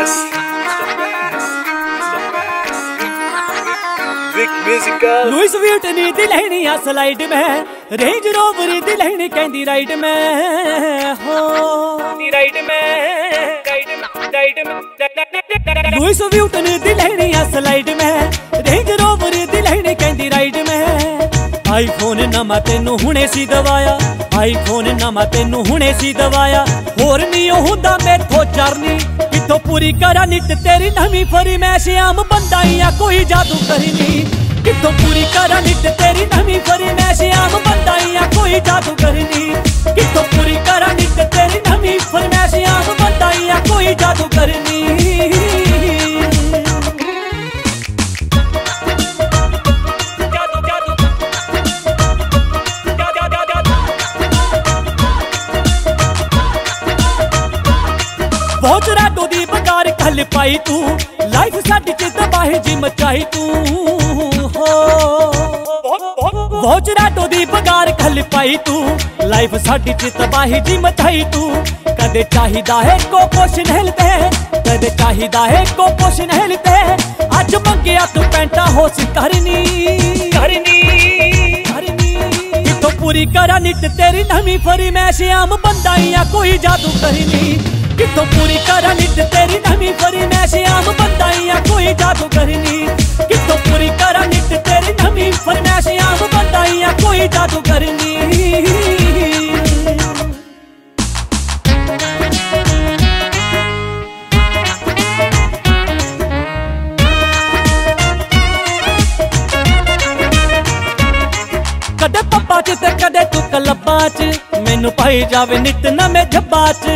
Louis Vuitton दी लहनी आ स्लाइड में, रेंज रोवर दी लहनी कहंदी राइड में हो राइड में लुइस व्यूटन दी लहनी आ स्लाइड में, रेंज रोवर दी लहनी कहंदी राइड में। आईफोन नवा तेनू हुणे सी दवाया, आईफोन नवा तेनू हुणे सी दवाया, होर नहीं हुंदा मेथों चरनी, किथों पूरी करा नित तेरी नवी फरमैश, आम बंदा ही आ कोई जादू करनी, किथों पूरी करा नित तेरी नवी फरमैश, आम बंदा ही आ कोई जादू करनी, किथों पूरी करा नित तेरी नवी फरमैश, आम बंदा ही आ कोई जादू करनी। बहुत राडो दी बगार खल पाई तू, लाइफ साडी च तबाही जी मचाई तू हो, बहुत राडो दी बगार खल पाई तू, लाइफ साडी च तबाही जी मचाई तू। कदे चाहिदा है को पोषण हिलते, कदे चाहिदा है को पोषण हिलते, अज मंगिया तू पैंटा होश करनी करनी करनी, किथों पूरी करा नित तेरी नवी फरमैश, आम बंदा ही आ कोई जादू करनी, किथों पूरी करा नित तेरी नवी फरमैश, आम बंदा ही आ कोई जादू करनी, किथों पूरी करा नित तेरी नवी फरमैश, आम बंदा ही आ कोई जादू करनी। कदे पप्पा च ते कदे तू कलब्बा च, मैनू पाई जावे नित नवे जब्बा च,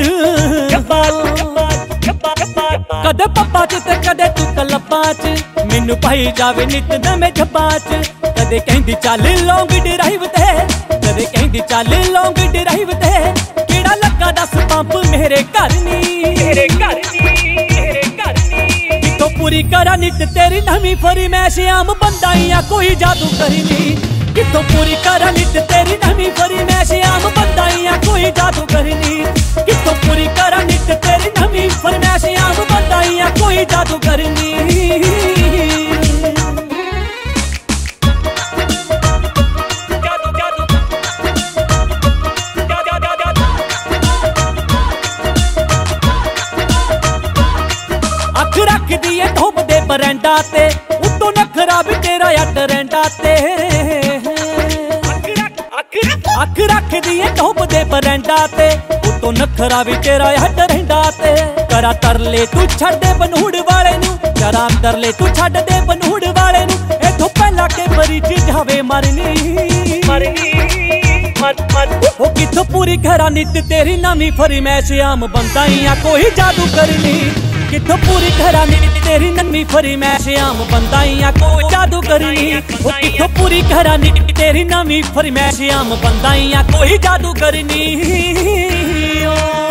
कदे पप्पा च ते कदे तू कलब्बा च, मैनू पाई जावे नित नवे जब्बा च। कदे कहंदी चल लॉन्ग ड्राइव ते, कदे कहंदी चल लॉन्ग ड्राइव ते, केड़ा लगा दस पंप मेरे घर नी मेरे घर नी मेरे घर नी, किथों पूरी करा नित तेरी नवी फरमैश, आम बंदा ही आ कोई जादू करनी, किथों पूरी करा नित तेरी नवी फरमैश, आम बंदा ही आ कोई जादू करनी, किथों पूरी करा नित तेरी नवी फरमैश, आम बंदा ही आ कोई जादू करनी। अख रख दिए धोब दे बरैंडा ते, उत्तों नखरा भी तेरा या टरेंडा ते, अख रख दिए धोब दे बरैंडा ते, उत्तों नखरा भी तेरा या टरेंडा ते। करा तरले तू छड़ दे बनूड़ वाले नू, करा तरले तू छड़ दे बनूड़ वाले नू, इथों पहला के मरीज जावे मरनी मरनी मत मत, ओ किथों पूरी करा नित तेरी नवी फरमैश, आम बंदा ही आ कोई जादू करनी, किथों पूरी करा नित तेरी नवी फरमैश, आम बंदा ही आ कोई जादू करनी, ओ किथों पूरी करा नित तेरी नवी फरमैश, आम बंदा ही आ कोई जादू करनी।